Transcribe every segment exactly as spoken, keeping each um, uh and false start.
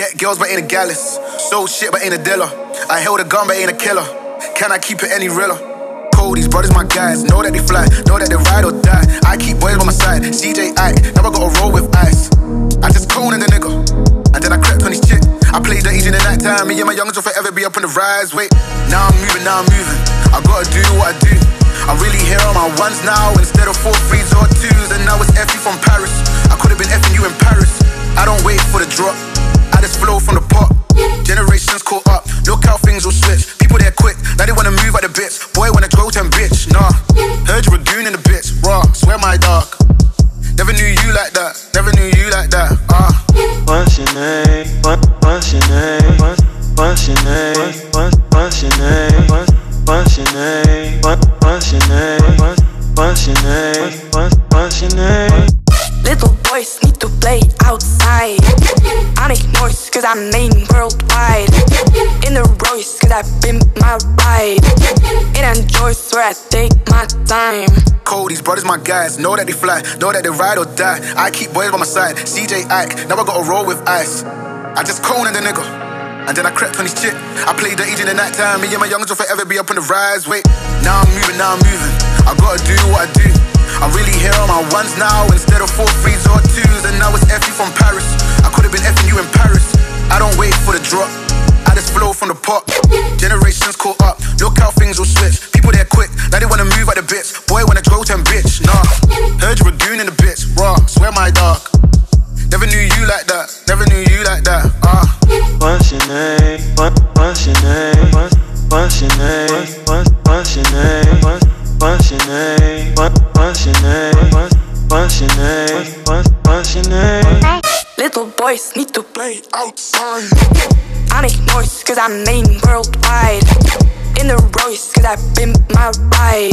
Get girls but ain't a gallus. Sold shit but ain't a dealer. I held a gun but ain't a killer. Can I keep it any realer? These brothers my guys, know that they fly, know that they ride or die. I keep boys by my side, C J Ike, never gotta roll with ice. I just coned the nigga, and then I crept on his chick. I played the easy in the night time, me and my youngins will forever be up on the rise. Wait, now I'm moving, now I'm moving, I gotta do what I do. I'm really here on my ones now, instead of four threes or twos. And now it's F you from Paris, I could've been F'ing you in Paris. I don't wait for the drop, I just flow from the pot. Generations caught up, look how things will switch. People there quick, now they wanna move at the bits. Boy wanna grow ten bitch, nah. Heard you were goon in the bits, raw, swear my dog. Never knew you like that, never knew you like that, ah. What's your name? What, what's your name? What, what's your name? What, what's your name? What, what's your name? What, what's your name? What, what's your name? What, what's your name? Little boys need to play outside. I make noise cause I'm known worldwide. In the Royce cause I been my ride. It enjoys where I take my time. Cold, these brothers my guys, know that they fly, know that they ride or die. I keep boys by my side, C J Ike, now I gotta roll with ice. I just coned the nigga, and then I crept on his chick. I played the easy in the night time, me and my youngins will forever be up on the rise. Wait, now I'm moving, now I'm moving, I gotta do what I do. I'm really here on my ones now, instead of four threes or twos. And now it's F you from Paris, I could've been F'ing you in Paris. I don't wait for the drop, I just flow from the pot. Generations caught up, look how things will switch. People there quick, now they wanna move at the bits. Boy wanna grow ten bitch, nah. Heard you were goon in the bits, raw, swear my dog. Never knew you like that, never knew you like that, ah. What's your name? What, what's your name? What, what's your name? What, what's your name? What, what's your name? What, what's your name? What, what's your name? What, what's your name? Little boys need to play outside. I make noise cause I'm known worldwide. In the Royce cause I been my ride.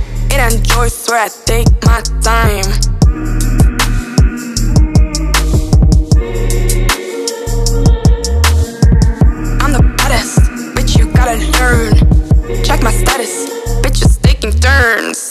It enjoys where I take my time. I'm the baddest, bitch you gotta learn. Check my status, bitches taking turns.